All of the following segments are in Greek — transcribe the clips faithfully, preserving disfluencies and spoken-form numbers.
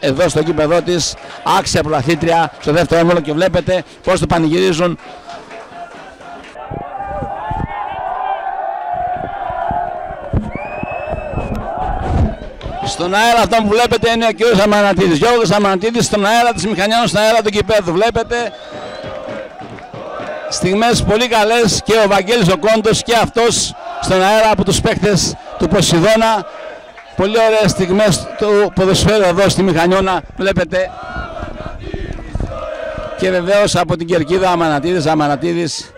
εδώ στο γήπεδό της, άξια πρωταθλήτρια στο δεύτερο όμιλο και βλέπετε πώς το πανηγυρίζουν. Στον αέρα αυτό που βλέπετε είναι ο κ. Αμανατίδης. Γιώργος Αμανατίδης στον αέρα της Μηχανιών, στον αέρα του γηπέδου. Βλέπετε στιγμές πολύ καλές και ο Βαγγέλης ο Κόντος και αυτός στον αέρα από τους παίκτες του Ποσειδώνα. Πολύ ωραίες στιγμές του ποδοσφαίρου εδώ στη Μηχανιώνα βλέπετε. Και βεβαίως από την κερκίδα Αμανατίδης, Αμανατίδης.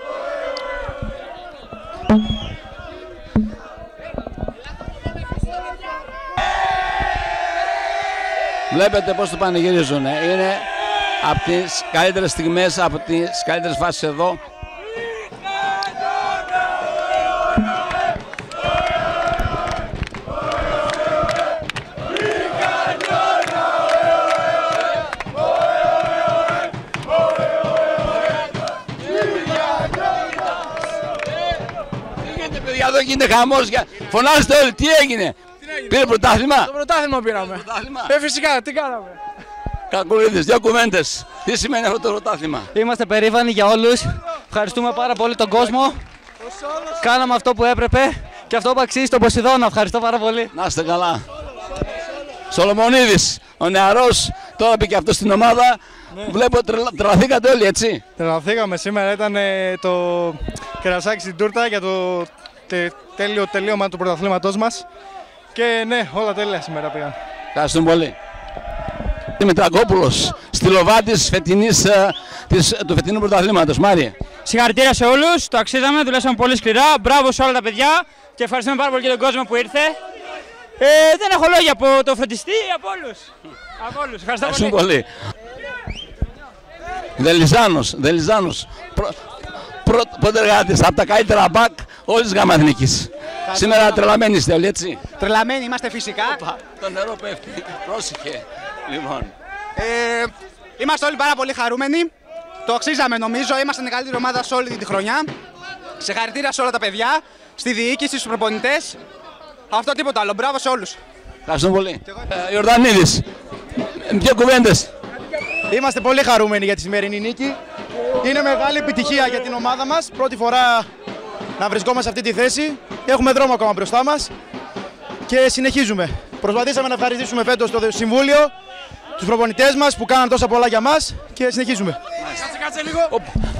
Βλέπετε πώς το πανηγυρίζουν. Είναι από τις καλύτερες στιγμές, από τις καλύτερες φάσεις εδώ. Παιδιά, εδώ γίνεται χαμός. Φωνάζετε όλοι, τι έγινε? Πήρε πρωτάθλημα. Το πρωτάθλημα πήραμε. Πρωτάθλημα. Ε, φυσικά, τι κάναμε. Κακουλίδης, δύο κουβέντες. Τι σημαίνει αυτό το πρωτάθλημα? Είμαστε περήφανοι για όλους. Ευχαριστούμε πάρα πολύ τον κόσμο. Κάναμε αυτό που έπρεπε και αυτό που αξίζει τον Ποσειδώνα. Ευχαριστώ πάρα πολύ. Να είστε καλά. Σολομονίδης, ο νεαρός, τώρα μπήκε αυτό στην ομάδα. Ναι. Βλέπω τρελα... τρελαθήκατε όλοι, έτσι. Τρελαθήκαμε σήμερα. Ήταν ε, το κερασάκι στην τούρτα για το τε, τέλειο τελείωμα του πρωταθλήματός μας. Και ναι, όλα τέλεια σήμερα πήγαν. Ευχαριστούμε πολύ. Δημητρακόπουλος, στυλοβάτης φετινής, της, του φετινού πρωταθλήματος. Μάριε. Συγχαρητήρια σε όλους, το αξίζαμε, δουλέψαμε πολύ σκληρά. Μπράβο σε όλα τα παιδιά και ευχαριστούμε πάρα πολύ και τον κόσμο που ήρθε. Ε, δεν έχω λόγια από το φροντιστή, από όλους. Από όλους. Ευχαριστώ πολύ. πολύ. Δελιζάνος, Δελιζάνος. Προ, προ, πρωτεργάτης, από τα καλύτερα μπακ όλης της Γάμα Εθνικής. Σήμερα τρελαμένοι είστε όλοι, έτσι. Τρελαμένοι είμαστε φυσικά. Οπα, το νερό πέφτει. Πρόσεχε. Λοιπόν. Ε, είμαστε όλοι πάρα πολύ χαρούμενοι. Το αξίζαμε νομίζω. Είμαστε η καλύτερη ομάδα σε όλη τη χρονιά. Συγχαρητήρια σε όλα τα παιδιά, στη διοίκηση, στους προπονητές. Αυτό τίποτα άλλο. Μπράβο σε όλους. Ευχαριστούμε πολύ. Ε, Ιορδανίδης, δύο κουβέντες. Είμαστε πολύ χαρούμενοι για τη σημερινή νίκη. Είναι μεγάλη επιτυχία για την ομάδα μας. Πρώτη φορά να βρισκόμαστε σε αυτή τη θέση. Έχουμε δρόμο ακόμα μπροστά μας και συνεχίζουμε. Προσπαθήσαμε να ευχαριστήσουμε φέτος το Συμβούλιο, τους προπονητές μας που κάναν τόσα πολλά για μας και συνεχίζουμε. Κάτσε, κάτσε λίγο.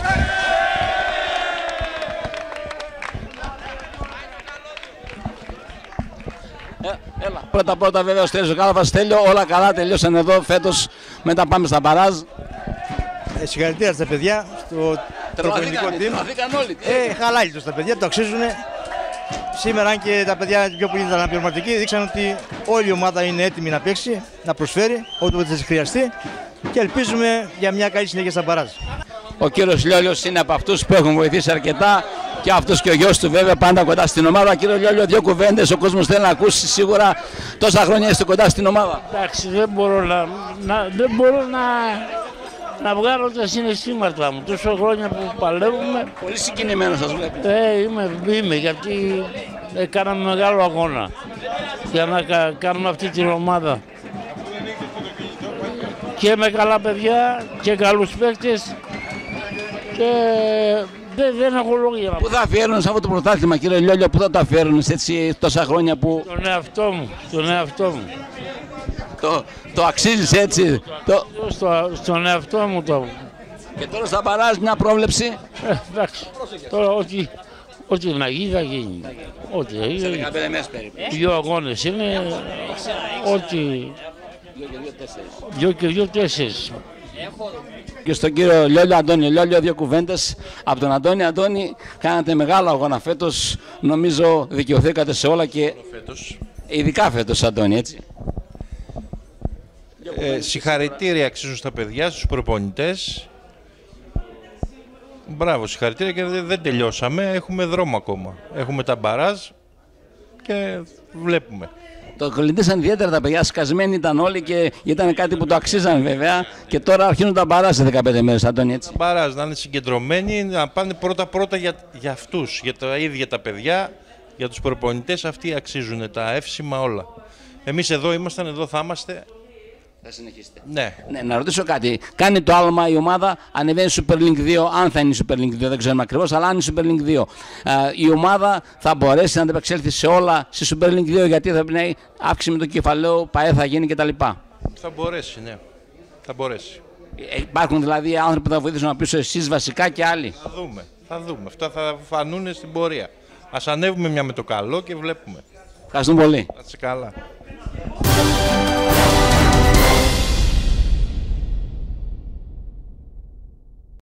Ε, έλα. Πρώτα πρώτα βέβαια ο Στέλιος ο Κάλαφας. Στέλιο, όλα καλά τελειώσαν εδώ φέτος. Μετά πάμε στα μπαράζ. Ε, συγχαρητήρια στα παιδιά, στο προπονητικό team. Τρελαθήκαν όλοι. Ε, χαλάει τους τα παιδιά, το αξίζουν. Σήμερα, αν και τα παιδιά πιο πολύ ήταν αναπληρωματικοί, δείξαν ότι όλη η ομάδα είναι έτοιμη να παίξει, να προσφέρει ό,τι θα χρειαστεί και ελπίζουμε για μια καλή συνέχεια στα μπαράζ. Ο κύριος Λιόλιος είναι από αυτούς που έχουν βοηθήσει αρκετά και αυτός και ο γιος του βέβαια πάντα κοντά στην ομάδα. Κύριο Λιόλιο, δύο κουβέντες, ο κόσμος θέλει να ακούσει σίγουρα. Τόσα χρόνια είστε κοντά στην ομάδα. Εντάξει, δεν μπορώ να, να, δεν μπορώ να, να βγάλω τα συναισθήματά μου. Τόσο χρόνια που παλεύουμε. Πολύ συγκινημένος σας βλέπω. Ε, είμαι, είμαι, γιατί ε, κάναμε μεγάλο αγώνα για να κα, κάνουμε αυτή την ομάδα. Και με καλά παιδιά και καλούς παίκτες και δεν, δεν έχω λόγια. Πού θα αφιέρωνες αυτό το πρωτάθλημα, κύριε Λιόλιο, πού θα το αφιέρωνες έτσι τόσα χρόνια που... Τον εαυτό μου, τον εαυτό μου. Το, το αξίζεις έτσι. Το... Στο, στον εαυτό μου το... Και τώρα θα παράζει μια πρόβλεψη. Ε, εντάξει, τώρα ό,τι, ό,τι να γίνει θα γίνει. Ό,τι θα γίνει. Σε δεκαπέντε μέρες περίπου. Δύο αγώνες είναι, ό,τι... Δύο και δύο τέσσερις. Και στον κύριο Λιόλιο Αντώνη Λιόλιο, δύο κουβέντες από τον Αντώνη. Αντώνη, κάνατε μεγάλο αγώνα φέτος. Νομίζω δικαιωθήκατε σε όλα και φέτος. Ειδικά φέτος, Αντώνη, έτσι. Ε, συγχαρητήρια αξίζουν στα παιδιά, στους προπονητές. Μπράβο, συγχαρητήρια και δεν, δεν τελειώσαμε. Έχουμε δρόμο ακόμα. Έχουμε τα μπαράζ και βλέπουμε. Το κολλητήσαν ιδιαίτερα τα παιδιά, σκασμένοι ήταν όλοι και ήταν κάτι που το αξίζαν βέβαια. Και τώρα αρχίζουν τα μπαράζ σε δεκαπέντε μέρες, Αντώνη, έτσι. Τα μπαράζ να είναι συγκεντρωμένοι, να πάνε πρώτα-πρώτα για, για αυτούς, για τα ίδια τα παιδιά, για τους προπονητές. Αυτοί αξίζουν τα εύσημα όλα. Εμείς εδώ ήμασταν, εδώ θα είμαστε Θα συνεχίσετε. Ναι. Ναι. Να ρωτήσω κάτι. Κάνει το άλμα η ομάδα, ανεβαίνει Super League δύο, αν θα είναι η Super League δύο, δεν ξέρουμε ακριβώς, αλλά αν είναι η Super League δύο. Ε, η ομάδα θα μπορέσει να ανταπεξέλθει σε όλα στη Super League δύο, γιατί θα πρέπει αύξηση με το κεφαλαίο, ΠΑΕ θα γίνει κτλ. Θα μπορέσει, ναι. Θα μπορέσει. Ε, υπάρχουν δηλαδή άνθρωποι που θα βοηθήσουν να πείσουν εσείς βασικά και άλλοι. Θα δούμε. Θα δούμε. Αυτά θα φανούν στην πορεία. Ας ανέβουμε μια με το καλό και βλέπουμε. Ευχαριστούμε πολύ. Να είσαι καλά.